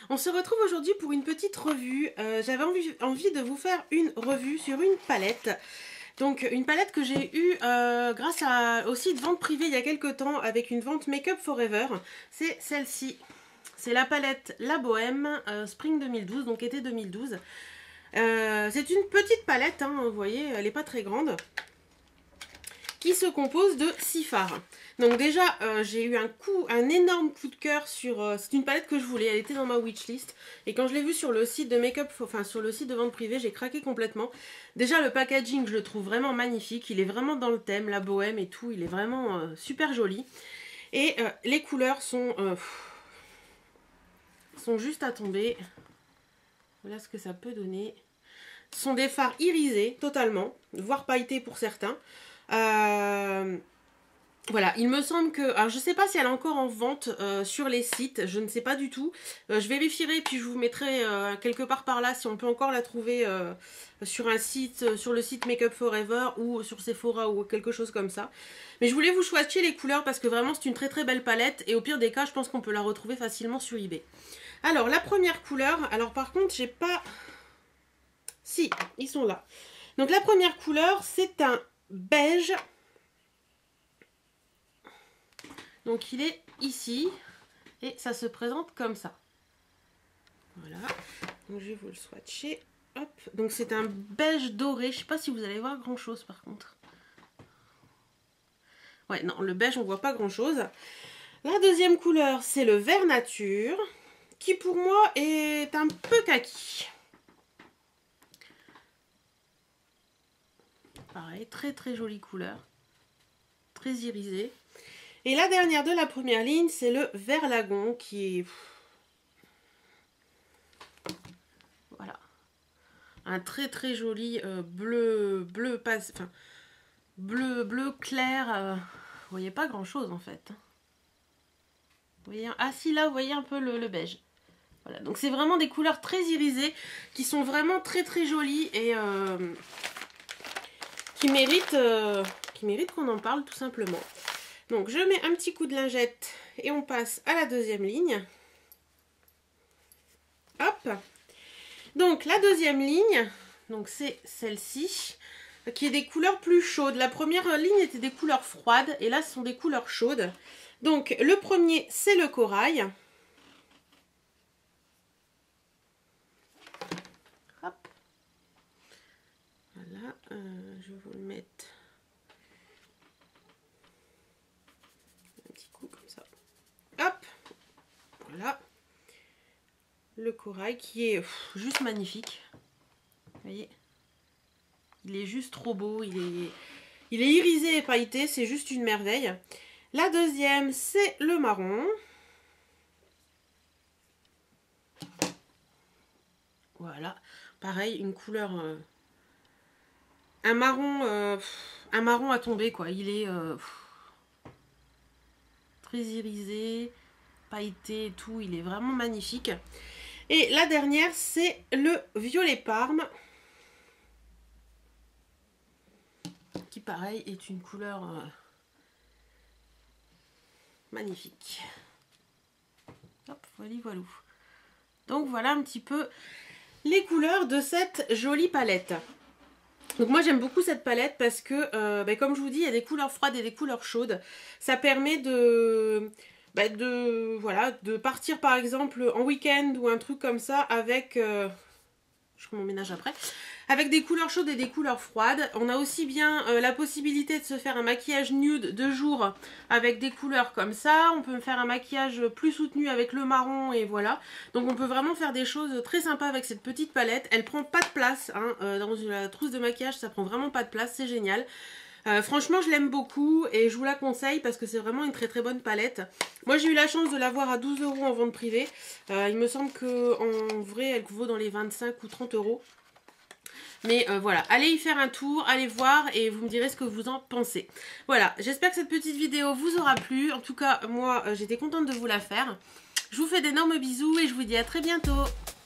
On se retrouve aujourd'hui pour une petite revue. J'avais envie de vous faire une revue sur une palette. Donc une palette que j'ai eue grâce au site vente privée il y a quelques temps avec une vente Make Up Forever. C'est celle-ci. C'est la palette La Bohème Spring 2012, donc été 2012. C'est une petite palette, hein, vous voyez, elle n'est pas très grande, qui se compose de 6 fards. Donc déjà, j'ai eu un énorme coup de cœur sur... c'est une palette que je voulais, elle était dans ma wishlist. Et quand je l'ai vue sur le site de Make Up, enfin sur le site de vente privée, j'ai craqué complètement. Déjà, le packaging, je le trouve vraiment magnifique. Il est vraiment dans le thème, la bohème et tout. Il est vraiment super joli. Et les couleurs sont juste à tomber. Voilà ce que ça peut donner. Ce sont des fards irisés, totalement, voire pailletés pour certains. Voilà, il me semble que... Alors, je ne sais pas si elle est encore en vente sur les sites. Je ne sais pas du tout. Je vérifierai, puis je vous mettrai quelque part par là si on peut encore la trouver sur un site, sur le site Make Up Forever ou sur Sephora ou quelque chose comme ça. Mais je voulais vous swatcher les couleurs parce que vraiment, c'est une très très belle palette. Et au pire des cas, je pense qu'on peut la retrouver facilement sur eBay. Alors, la première couleur... Alors, par contre, j'ai pas... Si, ils sont là. Donc, la première couleur, c'est un beige... Donc il est ici et ça se présente comme ça. Voilà. Donc je vais vous le swatcher. Hop. Donc c'est un beige doré. Je sais pas si vous allez voir grand chose par contre. Ouais, non, le beige on voit pas grand chose. La deuxième couleur c'est le vert nature qui pour moi est un peu kaki. Pareil, très très jolie couleur. Très irisée. Et la dernière de la première ligne, c'est le vert lagon qui est... Voilà. Un très très joli bleu clair. Vous voyez pas grand chose en fait. Vous voyez, ah si là, vous voyez un peu le beige. Voilà, donc c'est vraiment des couleurs très irisées qui sont vraiment très très jolies et qui méritent qu'on en parle tout simplement. Donc je mets un petit coup de lingette et on passe à la deuxième ligne. Hop. Donc la deuxième ligne, donc c'est celle-ci, qui est des couleurs plus chaudes. La première ligne était des couleurs froides et là ce sont des couleurs chaudes. Donc le premier c'est le corail. Hop. Voilà, je vais vous le mettre. Hop, voilà, le corail qui est juste magnifique. Vous voyez, il est juste trop beau, il est irisé et pailleté, c'est juste une merveille. La deuxième, c'est le marron. Voilà, pareil, une couleur, un marron à tomber quoi. Il est très irisé, pailleté et tout, il est vraiment magnifique. Et la dernière, c'est le violet parme, qui pareil est une couleur magnifique. Hop, voilà, voilà. Donc voilà un petit peu les couleurs de cette jolie palette. Donc moi j'aime beaucoup cette palette parce que comme je vous dis, il y a des couleurs froides et des couleurs chaudes. Ça permet de partir par exemple en week-end ou un truc comme ça avec, je ferai mon ménage après, avec des couleurs chaudes et des couleurs froides. On a aussi bien la possibilité de se faire un maquillage nude de jour avec des couleurs comme ça. On peut faire un maquillage plus soutenu avec le marron et voilà. Donc on peut vraiment faire des choses très sympas avec cette petite palette. Elle prend pas de place, hein, dans la trousse de maquillage, ça prend vraiment pas de place, c'est génial. Franchement je l'aime beaucoup et je vous la conseille parce que c'est vraiment une très très bonne palette. Moi j'ai eu la chance de l'avoir à 12 € en vente privée. Il me semble qu'en vrai elle vaut dans les 25 ou 30 €. Mais voilà, allez y faire un tour, allez voir et vous me direz ce que vous en pensez. Voilà, j'espère que cette petite vidéo vous aura plu. En tout cas, moi, j'étais contente de vous la faire. Je vous fais d'énormes bisous et je vous dis à très bientôt.